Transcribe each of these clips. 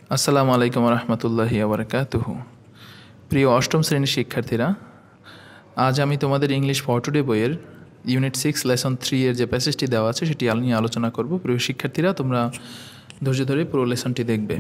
আসসালামু আলাইকুম রহমতুল্লাহি ওবরাকাতুহু। প্রিয় অষ্টম শ্রেণীর শিক্ষার্থীরা, আজ আমি তোমাদের ইংলিশ ফর টুডে বইয়ের ইউনিট 6 লেসন 3 এর যে প্যাসেজটি দেওয়া আছে সেটি নিয়ে আলোচনা করব। প্রিয় শিক্ষার্থীরা, তোমরা ধৈর্য ধরে পুরো লেসনটি দেখবে।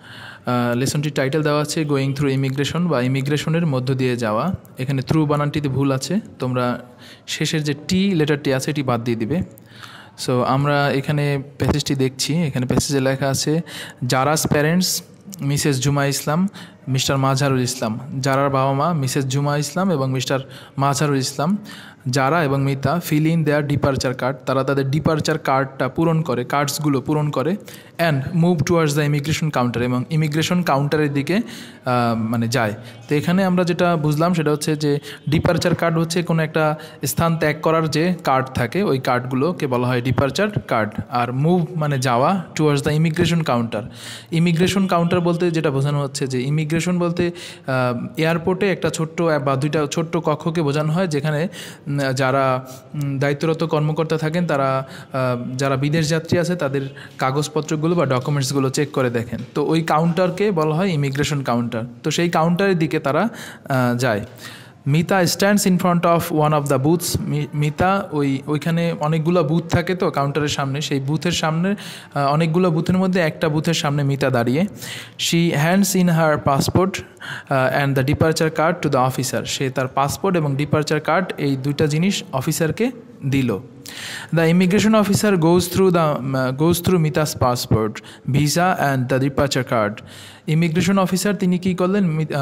লেসনটির টাইটেল দেওয়া আছে গোয়িং থ্রু ইমিগ্রেশন বা ইমিগ্রেশনের মধ্য দিয়ে যাওয়া। এখানে থ্রু বানানটিতে ভুল আছে, তোমরা শেষের যে টি লেটারটি আছে এটি বাদ দিয়ে দিবে। সো আমরা এখানে প্যাসেজটি দেখছি। এখানে প্যাসেজে লেখা আছে, জারাস প্যারেন্টস মিসেস জুমা ইসলাম, মিস্টার মাজহারুল ইসলাম। জারার বাবা মা মিসেস জুমা ইসলাম এবং মিস্টার মাজহারুল ইসলাম, জারা এবং Mita fill in their departure card. তারা তাদের ডিপারচার কার্ডটা পূরণ করে, কার্ডসগুলো পূরণ করে, and move towards the immigration counter, এবং ইমিগ্রেশন কাউন্টারের দিকে যায়। তো এখানে আমরা যেটা বুঝলাম সেটা হচ্ছে যে ডিপারচার কার্ড হচ্ছে কোনো একটা স্থান ত্যাগ করার যে কার্ড থাকে, ওই কার্ডগুলোকে বলা হয় ডিপারচার কার্ড। আর মুভ মানে যাওয়া, towards the immigration counter. Immigration counter বলতে যেটা বোঝানো হচ্ছে যে ইমিগ্রেশন বলতে এয়ারপোর্টে একটা ছোট্ট বা দুইটা ছোট্ট কক্ষকে বোঝানো হয়, যেখানে যারা দায়িত্বরত কর্মকর্তা থাকেন তারা যারা বিদেশ যাত্রী আছে তাদের কাগজপত্রগুলো বা ডকুমেন্টসগুলো চেক করে দেখেন। তো ওই কাউন্টারকে বলা হয় ইমিগ্রেশন কাউন্টার। তো সেই কাউন্টারের দিকে তারা যায়। Mita stands in front of one of the booths. Mita ওইখানে অনেকগুলো বুথ থাকে তো কাউন্টারের সামনে, সেই বুথের সামনে অনেকগুলো বুথের মধ্যে একটা বুথের সামনে মিতা দাঁড়িয়ে। She hands in her passport and the departure card to the officer. সে তার পাসপোর্ট এবং ডিপারচার কার্ড এই দুইটা জিনিস অফিসারকে দিল। The immigration officer goes through Mita's passport, visa and the departure card. Immigration officer তিনি কী করলেন?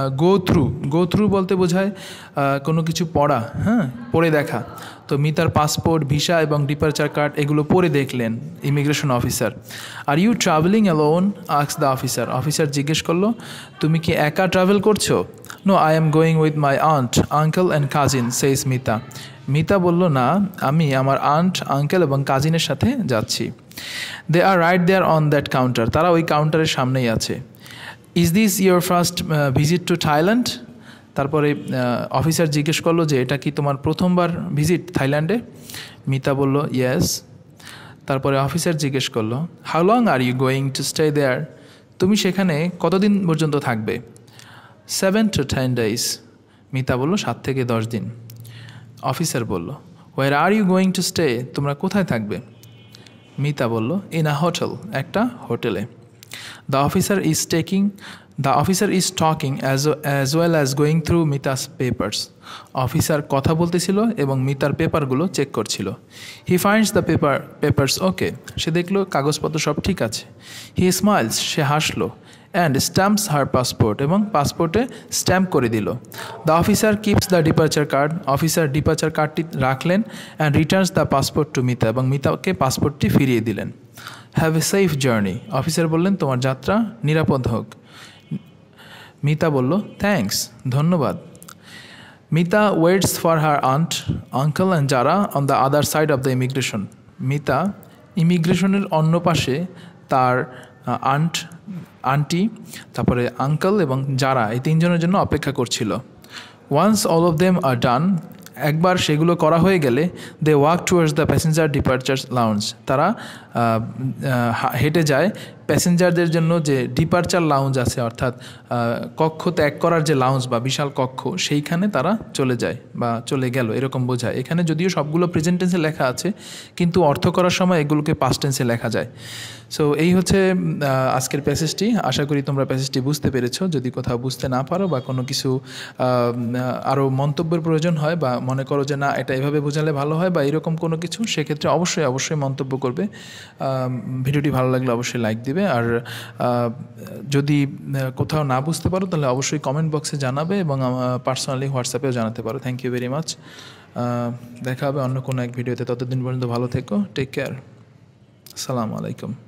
গো থ্রু বলতে বোঝায় কোনো কিছু পড়া, পড়ে দেখা। তো মিতার পাসপোর্ট, ভিসা এবং ডিপারচার কার্ড এগুলো পড়ে দেখলেন immigration officer. Are you travelling alone? Asks the officer. Officer জিজ্ঞেস করলো, তুমি কি একা ট্রাভেল করছো? No, I am going with my aunt, uncle and cousin, says Mita. Mita বলল, না, আমি আমার আন্ট, আঙ্কেল এবং কাজিনের সাথে যাচ্ছি। They are right there on that counter. তারা ওই কাউন্টারের সামনেই আছে। Is this your first visit to Thailand? তারপরে অফিসার জিজ্ঞেস করলো যে এটা কি তোমার প্রথমবার ভিজিট থাইল্যান্ডে? মিতা বলল, ইয়েস। তারপরে অফিসার জিজ্ঞেস করলো, how long are you going to stay there? তুমি সেখানে কতদিন পর্যন্ত থাকবে? 7 to 10 days। মিতা বলল, 7 থেকে 10 দিন। অফিসার বলল, where are you going to stay? তোমরা কোথায় থাকবে? মিতা বলল, ইন আ হোটেল, একটা হোটেলে। The officer is talking as well as going through Mita's papers. Officer কথা বলতেছিল এবং মিতার পেপারগুলো চেক করছিল। He finds the papers okay. সে দেখলো কাগজপত্র সব ঠিক আছে। হি স্মাইলস, সে হাসলো। অ্যান্ড স্ট্যাম্পস হার পাসপোর্ট, এবং পাসপোর্টে স্ট্যাম্প করে দিল। The officer keeps the departure card. Officer departure কার্ডটি রাখলেন and returns the passport to Mita, এবং মিতাকে পাসপোর্টটি ফিরিয়ে দিলেন। Have a safe journey. Officer বললেন, তোমার যাত্রা নিরাপদ হোক। মিতা বলল, থ্যাঙ্কস, ধন্যবাদ। Mita waits for her aunt, uncle and Zara on the other side of the immigration. Mita ইমিগ্রেশনের অন্য পাশে তার আন্টি, তারপরে আঙ্কেল এবং যারা, এই তিনজনের জন্য অপেক্ষা করছিল। Once all of them are done, একবার সেগুলো করা হয়ে গেলে, they walk towards the passenger departure lounge. তারা হেঁটে যায় প্যাসেঞ্জারদের জন্য যে ডিপারচার লাউঞ্জ আছে, অর্থাৎ কক্ষ ত্যাগ করার যে লাউঞ্জ বা বিশাল কক্ষ, সেইখানে তারা চলে যায় বা চলে গেল, এরকম বোঝায়। এখানে যদিও সবগুলো প্রেজেন্ট টেন্সে লেখা আছে, কিন্তু অর্থ করার সময় এগুলোকে পাস্ট টেন্সে লেখা যায়। সো এই হচ্ছে আজকের প্যাসেজটি। আশা করি তোমরা প্যাসেজটি বুঝতে পেরেছো। যদি কোথাও বুঝতে না পারো বা কোনো কিছু আরও মন্তব্যের প্রয়োজন হয়, বা মনে করো যে না এটা এভাবে বোঝালে ভালো হয় বা এরকম কোনো কিছু, সেক্ষেত্রে অবশ্যই মন্তব্য করবে। ভিডিওটি ভালো লাগলে অবশ্যই লাইক দিবে। আর যদি কোথাও না বুঝতে পারো তাহলে অবশ্যই কমেন্ট বক্সে জানাবে, এবং পার্সোনালি হোয়াটসঅ্যাপেও জানাতে পারো। Thank you very much. দেখা হবে অন্য কোনো এক ভিডিওতে। ততদিন পর্যন্ত ভালো থেকো। Take care. আসসালামু আলাইকুম।